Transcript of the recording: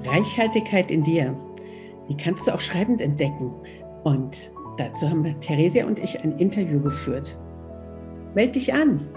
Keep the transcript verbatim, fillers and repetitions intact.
Reichhaltigkeit in dir. Wie kannst du auch schreibend entdecken? Und dazu haben Theresia und ich ein Interview geführt. Meld dich an!